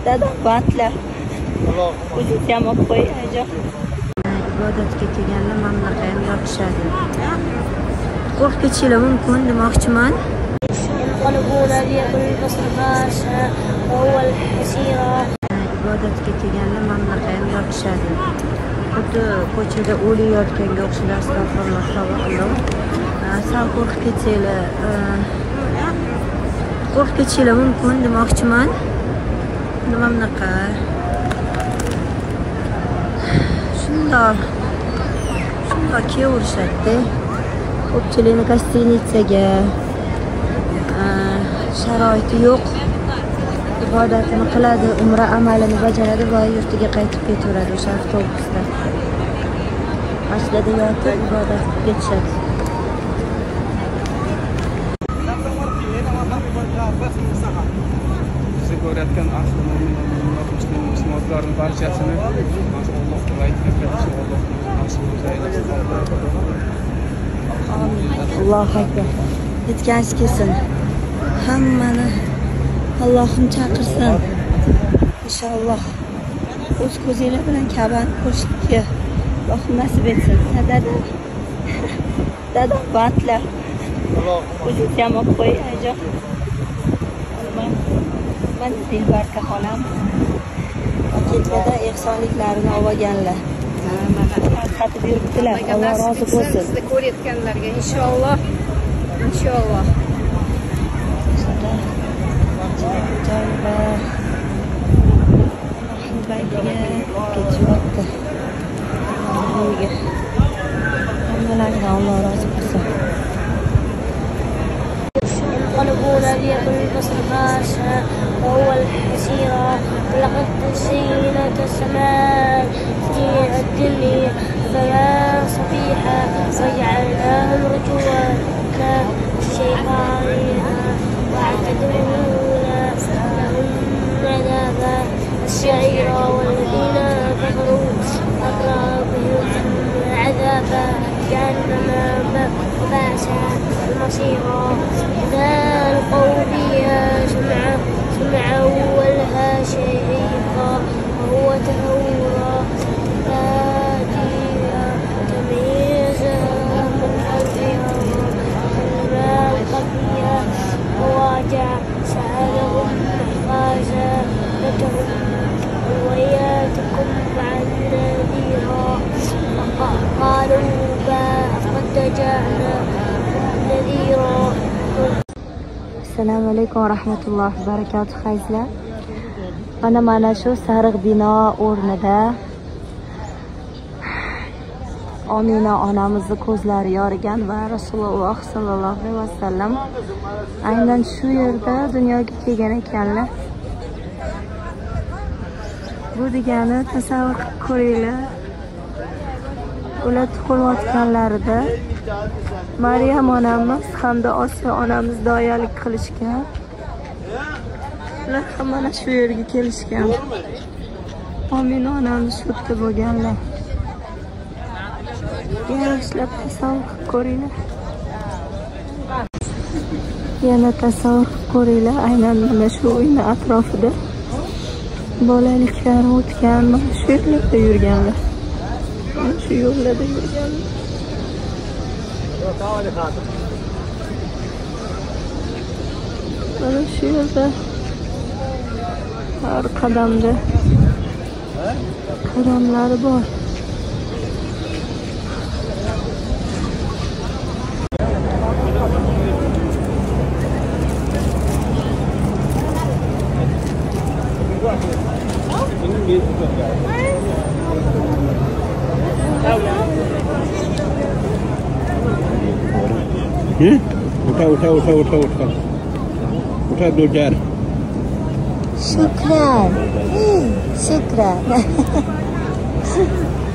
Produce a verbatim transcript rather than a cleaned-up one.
Dadam bandlar. O'zingiz ham olib qo'ying ajo. Ibodatga kelganda mamlaqa ham yopishadi. Qo'rqib ketishingiz mumkin demoqchiman. Ibodatga kelganda mamlaqa ham yopishadi. Xuddi ko'chada o'lik yotganga o'xshaydi. Astag'firulloh, tavakkalloh. Sal qo'rqib ketsanglar, qo'rqib ketishingiz mumkin demoqchiman. Nima bunaqa? Shundoq shundoq kelaverishadi. Ko'pchilikni gostinitsaga sharoiti yo'q, ibodatini qiladi, umra amalini bajaradi va yurtiga qaytib ketaveradi o'sha avtobusda. Aslida yotib ibodat qilib ketishadi. Siz ko'rayotgan asli musulmonlarning barchasini Alloh Allohu akbar. Yetgansiz kelsin. Hammani Allohim chaqirsin. Inshaalloh. O'z ko'zinglar bilan Ka'bani ko'rishga Alloh nasib etsin. Dadam. Dadam bandlar. O'zingiz ham olib qo'ying ajo. Mana Dilbarka xolam. Paketlarda ehsonliklarini olganlar. Xatib yuribdilar. Alloh rozi bo'lsin. Sizni ko'rayotganlarga inshaalloh. Inshaalloh. Baytiga ketyapti. Hammalarga Alloh rozi bo'lsin. ينقلبون ليكن البصر خاشعا وهو الحسيرا ولقد زينت السماء زينة الدنيا فلا صبيحا وجعلناهم رجوما كالشيطان واعتدنا لهم عذابا السعيرا والذين كفروا أقربهم عذابا جهنم وبئسا المصيرا إذا ألقوا فيها سمعا سمعا ولها شهيقا وهو تهورا فاتيها تمييزا من خلفها فلما ألقى فيها مواجع سألهم محفاظا لهم وياتكم عن نذيرا قالوا قد جاءنا نذيرا. Assalomu alaykum va rahmatullohi va barakatuh xayzlar. Mana mana shu sariq bino o'rnida Omina onamizni ko'zlari yorigan va Rasululloh sallallohu alayhi vasallam aynan shu yerda dunyoga kelgan ekanlar. Bu degani tasavvur qilib ko'ringlar. Ular tug'ilayotganlarida Maryam onamiz hamda Osiyo onamiz doyalik qilishgan. Ular ham mana shu yerga kelishgan. Omina onamiz shu yerda bo'lganlar. Yaxshilab tasavvur qilib ko'ringlar. Yana tasavvur qilib ko'ringlar. Aynan mana shu uyning atrofida bolaliklari o'tgan, mana shu yerlarda yurganlar. Mana shu yo'llarda yurganlar. Mana shu yerda har qadamda qadamlari bor. उठा उठा उठा उठा उठा उठा दो चार Shukran. Shukran.